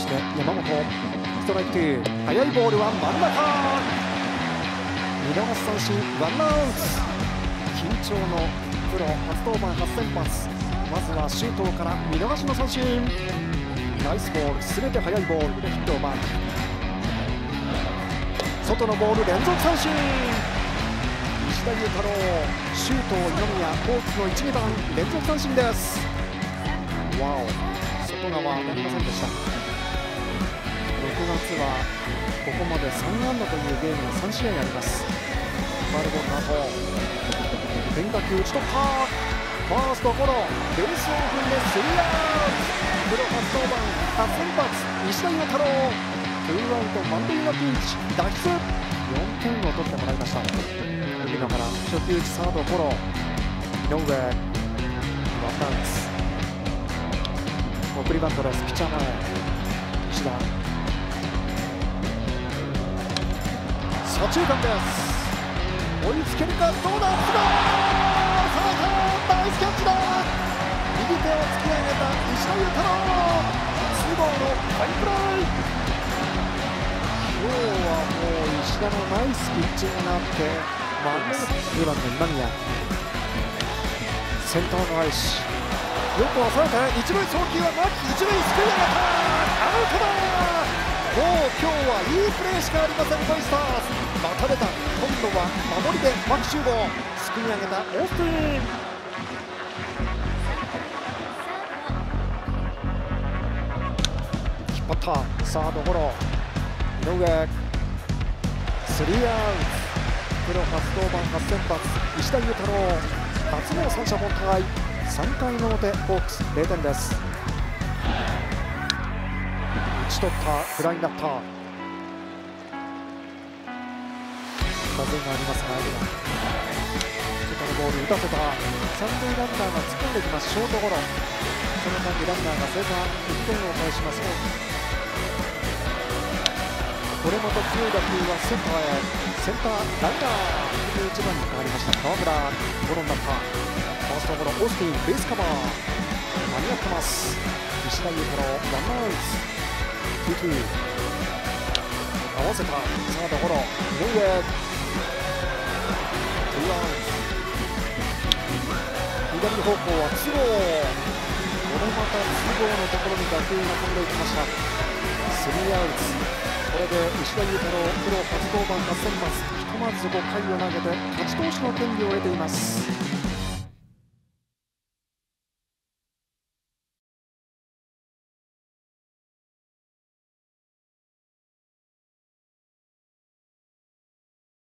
して山本、ストライク2、速いボールは真ん中、見逃し三振、ワンアウト。緊張のプロ初登板初先発、まずは周東から見逃しの三振、ナイスボール、すべて速いボールでヒットをマーク。外のボール連続三振、石田優太郎、周東、二宮、ホークスの1、2番連続三振です。わお、外側なりませんでした。6月はここまで3安打というゲームが3試合あります。ファウルボールの後、変化球打ち取った、ファーストゴロ、ベースを踏んでスリーアウト。プロ初登板初先発、石田優太郎、ツーアウト満塁のピンチ、脱出、4点を取ってもらいました。海野から初球打ちサードゴロ、井上、ワンアウト。送りバントです。ピッチャー前、石田、左中間です。追いつけるか、どうだ、ナイスキャッチだ。右手を突き上げた石田優太郎、2号のファインプライ。今日はもう石田のナイスピッチングがあって2番の今宮、センターの愛し、よく抑えて一塁送球は牧、一塁すくい上げた、アウトだ。もう今日はいいプレーしかありません、ベイスターズ。また出た、今度は守りで牧秀悟、すくい上げたオースティン、引っ張ったサードゴロ、井上、スリーアウト。プロ初登板初先発、石田優太郎、初の三者凡退。3回の表、ホークス0点です。打ち取ったフライになった。風がありますが、外のボール打たせた。三塁ランナーが突っ込んできます。ショートゴロ、その間にランナーが生還、1点を返します。これまた強い打球はセンターへ、センターライナー、21番に変わりました川村、ゴロになった。ファーストゴロ、オースティン、ベースカバー間に合ってます。石田優太郎、ワンアウト、2-2、合わせた、サードゴロ、井上、2アウト、左方向は都合、これまた都合のところに打球が飛んでいきました。3アウト。これで石田優太郎、プロ初登板初先発、ひとまず5回を投げて勝ち投手の権利を得ています。